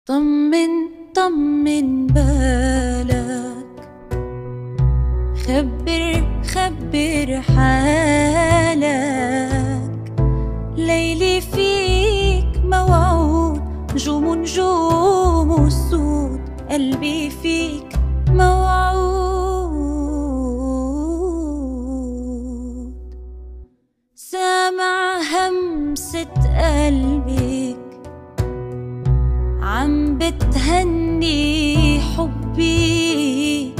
طمن طمن بالك، خبر حالك. ليلي فيك موعود، نجوم السود، قلبي فيك موعود. سامع همسة قلبك عم بتهني حبي،